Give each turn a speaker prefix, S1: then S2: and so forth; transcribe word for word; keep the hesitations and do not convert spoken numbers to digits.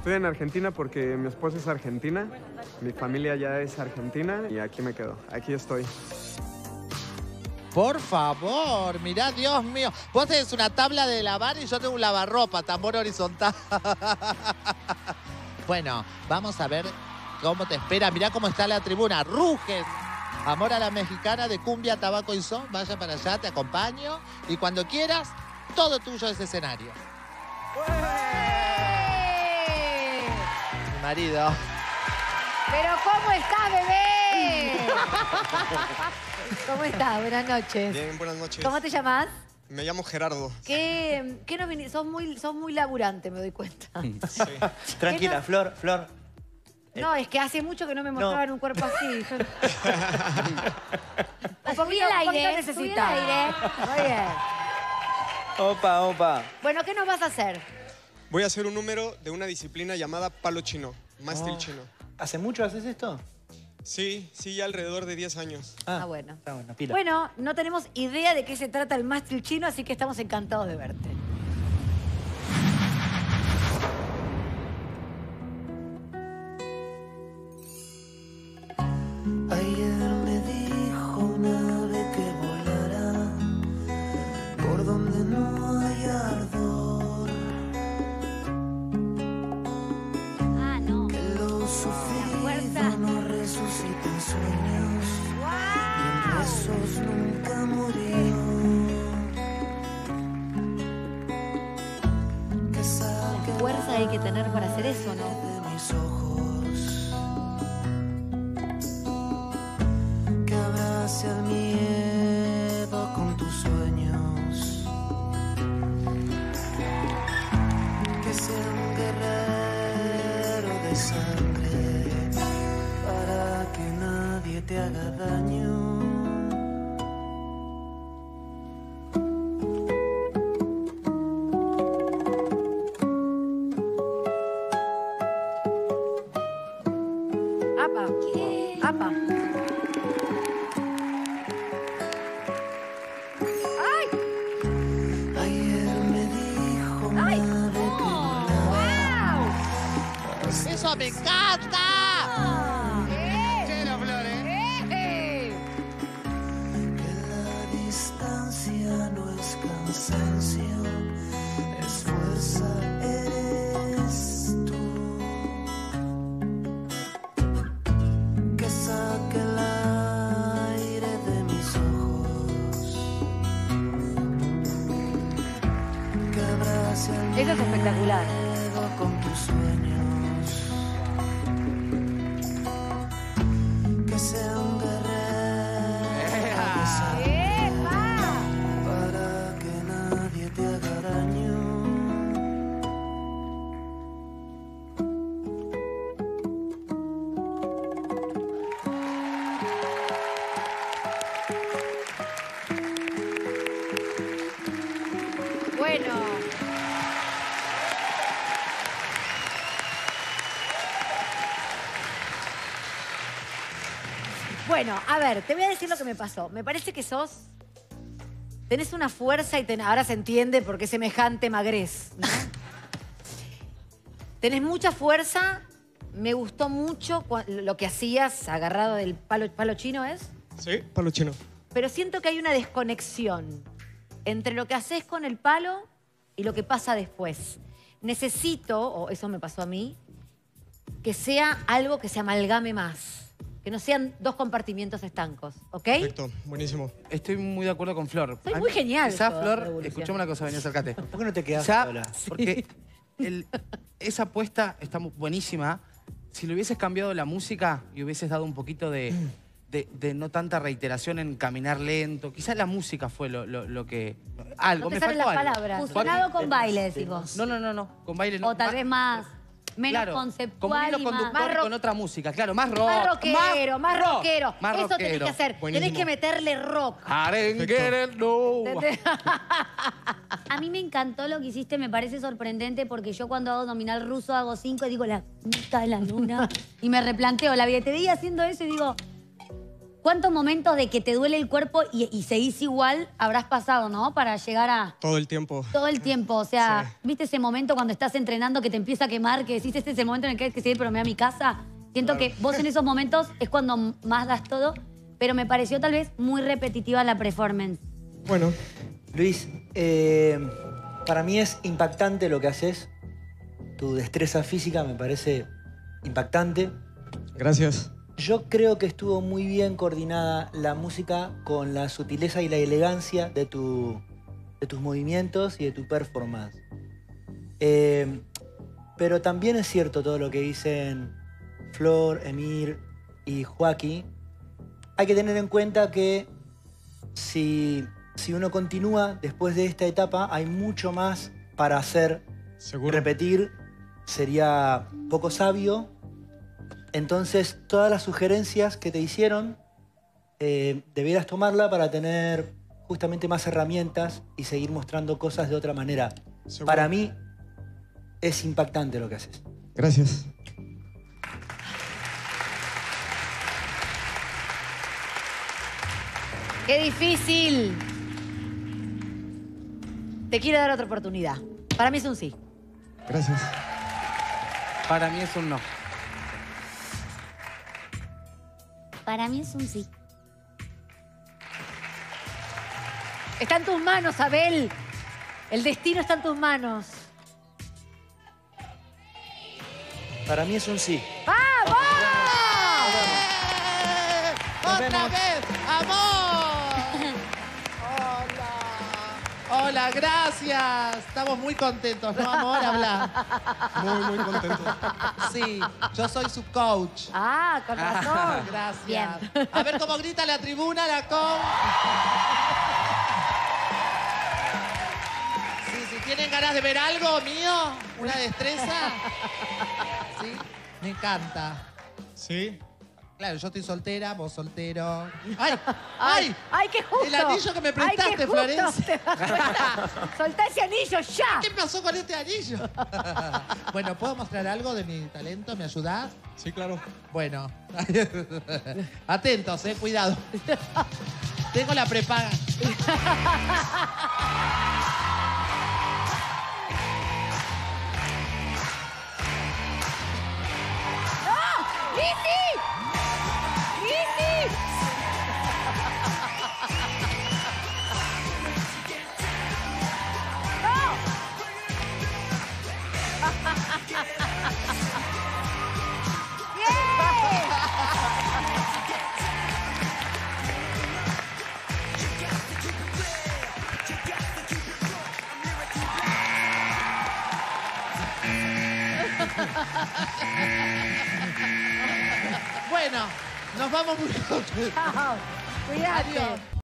S1: Estoy en Argentina porque mi esposa es argentina, mi familia ya es argentina y aquí me quedo. Aquí estoy.
S2: Por favor, mirá, Dios mío. Vos tenés una tabla de lavar y yo tengo un lavarropa, tambor horizontal. Bueno, vamos a ver cómo te espera. Mirá cómo está la tribuna. Ruges. Amor a la mexicana de cumbia, tabaco y son. Vaya para allá, te acompaño. Y cuando quieras, todo tuyo ese escenario. Mi marido.
S3: ¿Pero cómo estás, bebé? ¿Cómo estás? Buenas noches.
S1: Bien, buenas noches.
S3: ¿Cómo te llamas?
S1: Me llamo Gerardo.
S3: ¿Qué, qué nos viniste? Sos muy, sos muy laburante, me doy cuenta.
S1: Sí.
S4: Tranquila,
S3: no?
S4: Flor, Flor.
S3: No, es que hace mucho que no me mostraban un cuerpo así. Yo... un poquito,
S5: Subí al
S3: un poquito
S5: aire,
S3: necesitaba.
S5: subí al aire.
S3: Muy bien.
S4: Opa, opa.
S3: Bueno, ¿qué nos vas a hacer?
S1: Voy a hacer un número de una disciplina llamada palo chino, mástil
S4: Oh.
S1: chino.
S4: ¿Hace mucho haces esto?
S1: Sí, sí, ya alrededor de diez años.
S3: Ah, bueno.
S4: Está bueno, pila.
S3: Bueno, no tenemos idea de qué se trata el mástil chino, así que estamos encantados de verte.
S6: Ayer me dijo una ave que volará por donde no hay ardor,
S5: Ah, no.
S6: que lo sufrido
S5: fuerza.
S6: no resucita en sueños y en besos nunca murió. Que saque
S3: La fuerza hay que tener para hacer eso, ¿no?
S6: de mis ojos, que abrace al miedo con tus sueños, que sea un guerrero de sangre para que nadie te haga daño.
S3: Apa.
S5: ¿Qué?
S3: Apa. ¡Ay!
S6: Ayer me dijo una
S3: ¡Ay!
S6: ave que volaba
S3: ¡Wow!
S2: ¡Eso me encanta!
S3: ¡Eh! ¡Eh!
S6: que la distancia no es cansancio, es fuerza, eres tú. Que saque el aire de mis ojos, que abrace al
S3: Eso es espectacular.
S6: miedo con tus sueños, que sea un guerrero de sangre
S3: ¡Epa!
S6: para que nadie te haga daño.
S3: Bueno. Bueno, a ver, te voy a decir lo que me pasó. Me parece que sos... Tenés una fuerza y ten- ahora se entiende por qué semejante magrez, ¿no? Tenés mucha fuerza. Me gustó mucho cua- lo que hacías agarrado del palo, palo chino, ¿es?
S1: Sí, palo chino.
S3: Pero siento que hay una desconexión entre lo que haces con el palo y lo que pasa después. Necesito, o eso me pasó a mí, que sea algo que se amalgame más. Que no sean dos compartimientos estancos, ¿ok?
S1: Perfecto, buenísimo.
S7: Estoy muy de acuerdo con Flor.
S3: Soy
S7: A
S3: muy
S7: mí-
S3: genial
S7: Quizá,
S3: yo,
S7: Flor,
S3: Revolución.
S7: escuchame una cosa, vení, acércate.
S4: ¿Por qué no te quedas
S7: Quizá,
S4: sola?
S7: porque el- esa apuesta está mu- buenísima. Si le hubieses cambiado la música y hubieses dado un poquito de, de- de no tanta reiteración en caminar lento, quizás la música fue lo, lo- lo que... Algo,
S3: No te
S7: me
S3: salen
S7: faltó
S3: las
S7: algo.
S3: palabras.
S5: Fusionado con baile, decimos.
S7: No, no, no, no, con baile no.
S5: O tal
S7: Más-
S5: vez más, menos
S7: claro, como
S5: conceptual
S7: hilo
S5: y
S7: conductor
S5: más...
S3: Más
S7: y
S3: rock.
S7: con otra música, claro, más rock.
S3: Más rockero, más,
S7: rock,
S3: rockero.
S7: Más
S3: Eso tenés
S7: rockero.
S3: que hacer.
S1: Buenísimo.
S3: Tenés que meterle rock.
S7: Arengue no.
S5: A mí me encantó lo que hiciste, me parece sorprendente porque yo cuando hago nominal ruso hago cinco y digo la puta de la luna y me replanteo la vida. Te veía haciendo eso y digo, ¿Cuántos momentos de que te duele el cuerpo y, y seguís igual habrás pasado, ¿no? Para llegar a...
S1: Todo el tiempo.
S5: Todo el tiempo, o sea,
S1: Sí.
S5: ¿viste ese momento cuando estás entrenando que te empieza a quemar, que decís, este es el momento en el que hay que seguir, pero me voy a mi casa? Siento que vos en esos momentos es cuando más das todo, pero me pareció tal vez muy repetitiva la performance.
S1: Bueno.
S4: Luis, eh, para mí es impactante lo que haces. Tu destreza física me parece impactante.
S1: Gracias.
S4: Yo creo que estuvo muy bien coordinada la música con la sutileza y la elegancia de, tu, de tus movimientos y de tu performance. Eh, pero también es cierto todo lo que dicen Flor, Emir y Joaquín. Hay que tener en cuenta que si, si uno continúa después de esta etapa, hay mucho más para hacer.
S1: Seguro.
S4: Repetir sería poco sabio. Entonces, todas las sugerencias que te hicieron, eh, debieras tomarla para tener justamente más herramientas y seguir mostrando cosas de otra manera.
S1: Seguro.
S4: Para mí, es impactante lo que haces.
S1: Gracias.
S3: ¡Qué difícil! Te quiero dar otra oportunidad. Para mí es un sí.
S1: Gracias.
S7: Para mí es un no.
S5: Para mí es un sí.
S3: Está en tus manos, Abel. El destino está en tus manos.
S4: Para mí es un sí.
S3: ¡Vamos!
S2: ¡Otra vez! ¡Amor! Hola. Hola, gracias. Estamos muy contentos, ¿no, amor? Habla.
S1: Muy, muy contento.
S2: Sí, yo soy su coach.
S3: Ah, con razón.
S2: Gracias.
S3: Bien.
S2: A ver cómo grita la tribuna, la com. Sí, si tienen ganas de ver algo mío, una destreza. Sí, me encanta.
S1: ¿Sí?
S2: Claro, yo estoy soltera, vos soltero. ¡Ay! ¡Ay!
S3: ¡Ay, qué justo!
S2: El anillo que me prestaste,
S3: Ay, qué justo.
S2: Florencia.
S3: Te das cuenta. Soltá ese anillo ya.
S2: ¿Qué pasó con este anillo? Bueno, ¿puedo mostrar algo de mi talento? ¿Me ayudás?
S1: Sí, claro.
S2: Bueno. Atentos, eh, cuidado. Tengo la prepaga.
S3: ¡Lizzy! ¡Lizzy!
S2: Bueno, nos vamos muy contentos.
S3: Chao. Cuídate.
S2: Adiós.